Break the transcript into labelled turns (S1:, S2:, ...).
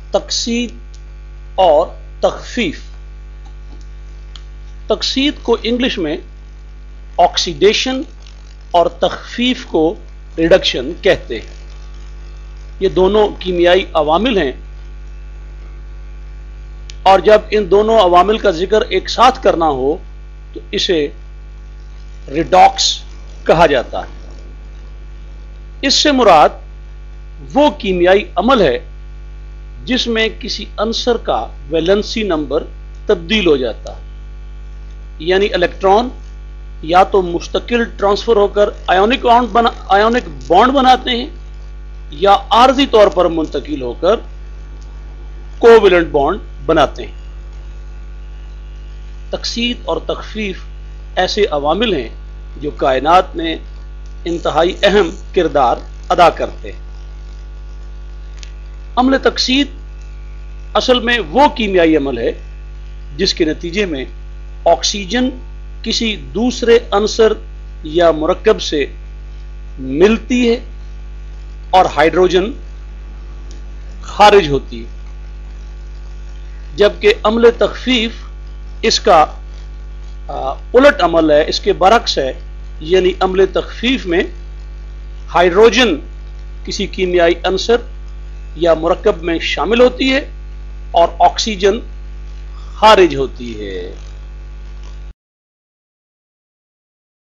S1: तकसीद और तखफीफ। तकसीद को इंग्लिश में ऑक्सीडेशन और तखफीफ को रिडक्शन कहते हैं। ये दोनों कीमियाई अवामिल हैं और जब इन दोनों अवामिल का जिक्र एक साथ करना हो तो इसे रिडॉक्स कहा जाता है। इससे मुराद वो कीमियाई अमल है जिसमें किसी अंसर का वैलेंसी नंबर तब्दील हो जाता है, यानी इलेक्ट्रॉन या तो मुस्तकिल ट्रांसफर होकर आयोनिक बॉन्ड बनाते हैं या आर्जी तौर पर मुंतकिल होकर कोवेलेंट बॉन्ड बनाते हैं। तकसीद और तखफीफ ऐसे अवामिल हैं जो कायनात में इंतहाई अहम किरदार अदा करते हैं। अमल तकसीद असल में वो कीमियाई अमल है जिसके नतीजे में ऑक्सीजन किसी दूसरे अंसर या मुरक्कब से मिलती है और हाइड्रोजन खारिज होती है, जबकि अमल तखफीफ इसका उलट अमल है, इसके बरक्स है। यानी अमल तखफीफ में हाइड्रोजन किसी कीमियाई अंसर या मुरक्कब में शामिल होती है और ऑक्सीजन खारिज होती है।